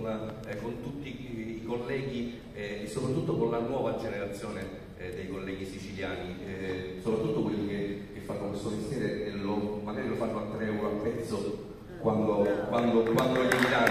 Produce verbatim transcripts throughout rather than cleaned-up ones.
eh, con tutti i, i colleghi eh, e soprattutto con la nuova generazione eh, dei colleghi siciliani, eh, soprattutto quelli che, che fanno questo mestiere e lo, magari lo fanno a tre euro a pezzo quando, quando, quando gli danno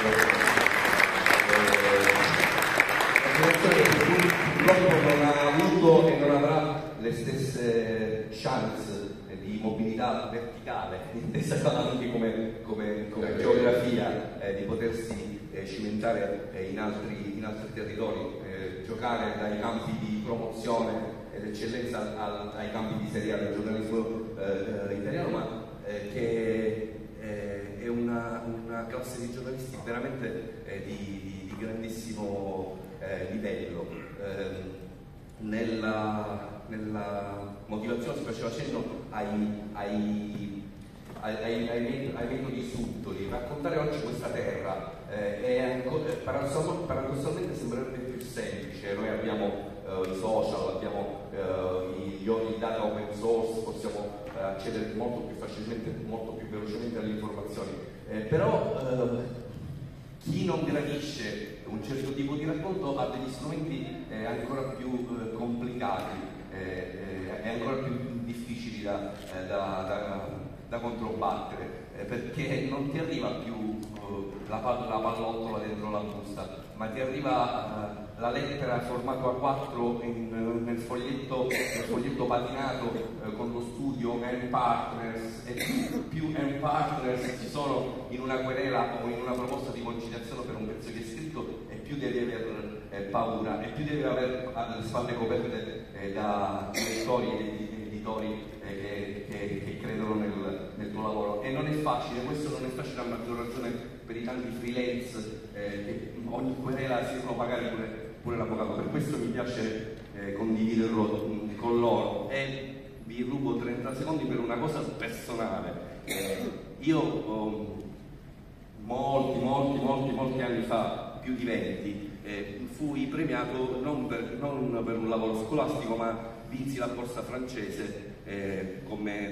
purtroppo non ha avuto e non avrà le stesse chance di mobilità verticale, intesa anche come, come, come geografia, eh, di potersi eh, cimentare eh, in, altri, in altri territori, eh, giocare dai campi di promozione ed eccellenza al, ai campi di serie A del giornalismo eh, italiano, ma eh, che eh, è una, una classe di giornalisti veramente eh, di, di, di grandissimo eh, livello. Eh, nella, nella motivazione si faceva cenno ai, ai, ai, ai, ai metodi subdoli. Raccontare oggi questa terra eh, è ancora, paradossalmente sembrerebbe più semplice. Noi abbiamo eh, i social, abbiamo eh, i, i data open source, possiamo eh, accedere molto più facilmente, molto più velocemente alle informazioni, eh, però eh, chi non gradisce un certo tipo di racconto ha degli strumenti eh, ancora più eh, complicati e eh, ancora più difficili da, eh, da, da, da controbattere, eh, perché non ti arriva più eh, la, la pallottola dentro la busta, ma ti arriva eh, la lettera formato A quattro in, nel, foglietto, nel foglietto patinato eh, con lo studio and partners, e più and partners ci sono in una querela o in una proposta di conciliazione per un pezzo che è scritto, e più devi aver eh, paura, e più devi avere alle spalle coperte eh, da lettori e editori eh, che, che, che credono nel, nel tuo lavoro. E non è facile, questo non è facile a maggior ragione per i tanti freelance eh, che ogni querela si devono pagare pure pure l'avvocato. Per questo mi piace eh, condividerlo mh, con loro, e vi rubo trenta secondi per una cosa personale. Eh, io oh, molti, molti, molti, molti anni fa, più di venti, eh, fui premiato non per, non per un lavoro scolastico, ma vinsi la borsa francese eh, come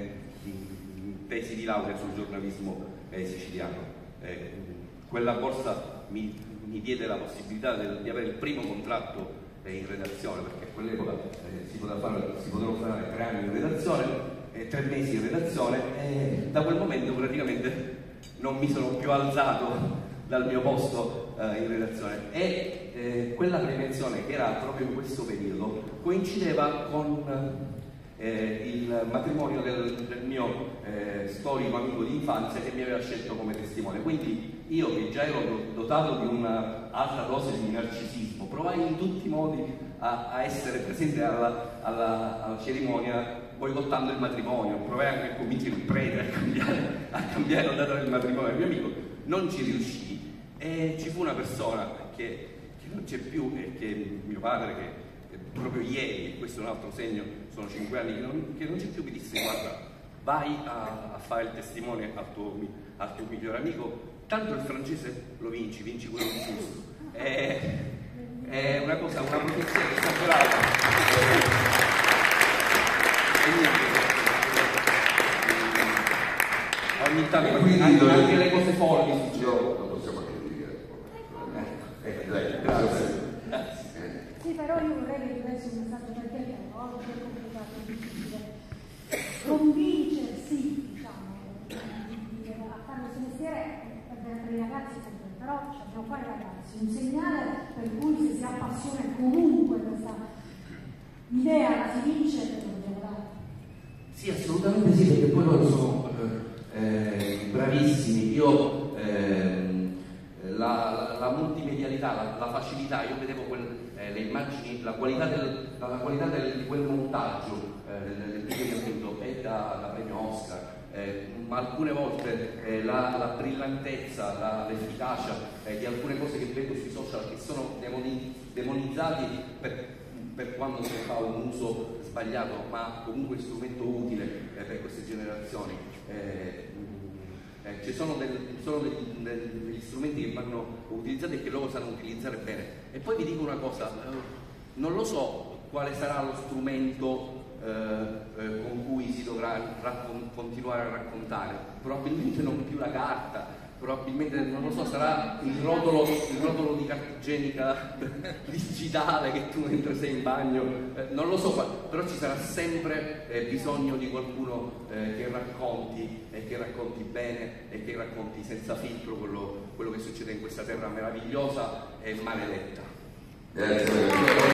mh, tesi di laurea sul giornalismo eh, siciliano. Eh, quella borsa mi mi diede la possibilità del, di avere il primo contratto eh, in redazione, perché a quell'epoca eh, si, si potevano fare tre anni in redazione, eh, tre mesi in redazione, e da quel momento praticamente non mi sono più alzato dal mio posto eh, in redazione. E eh, quella premiazione, che era proprio in questo periodo, coincideva con Eh, il matrimonio del, del mio eh, storico amico di infanzia, che mi aveva scelto come testimone. Quindi io, che già ero dotato di un'alta dose di narcisismo, provai in tutti i modi a, a essere presente alla, alla, alla cerimonia, boicottando il matrimonio. Provai anche a convincere il prete a cambiare, a cambiare la data del matrimonio del mio amico. Non ci riuscii, e ci fu una persona che, che non c'è più, e che è mio padre, che proprio ieri, e questo è un altro segno, sono cinque anni che non, che non c'è più, mi disse: guarda, vai a, a fare il testimone al tuo, al tuo migliore amico, tanto il francese lo vinci, vinci quello giusto. È, è una cosa, una protezione esagerata. E niente, ogni tanto anche, anche le cose folli succedono. Lo possiamo anche dire. Eh, eh, grazie. Sì, però io vorrei che diverso un messaggio, perché oggi è complicato, difficile convincersi, diciamo, di, di, a fare questo mestiere per, per i ragazzi sempre, però dobbiamo fare i ragazzi, un segnale per cui se si ha passione comunque questa idea la si vince e lo dobbiamo dare. Sì, assolutamente sì, perché poi loro sono eh, bravissimi. Io ehm, la, la, la multimedialità, la, la facilità, io vedevo quel Eh, le immagini, la qualità, del, la qualità del, di quel montaggio eh, del, del video che ho detto è da, da premio Oscar, eh, ma alcune volte eh, la, la brillantezza, la, l'efficacia eh, di alcune cose che vedo sui social, che sono demoni, demonizzati per, per quando si fa un uso sbagliato, ma comunque strumento utile eh, per queste generazioni. Eh, Eh, ci sono, del, sono degli, degli strumenti che vanno utilizzati e che loro sanno utilizzare bene. E poi vi dico una cosa, eh, non lo so quale sarà lo strumento eh, eh, con cui si dovrà raccon- continuare a raccontare, probabilmente non più la carta, probabilmente, non lo so, sarà il rotolo, il rotolo di carta igienica digitale che tu mentre sei in bagno, eh, non lo so, però ci sarà sempre eh, bisogno di qualcuno eh, che racconti e che racconti bene e che racconti senza filtro quello, quello che succede in questa terra meravigliosa e maledetta. Grazie.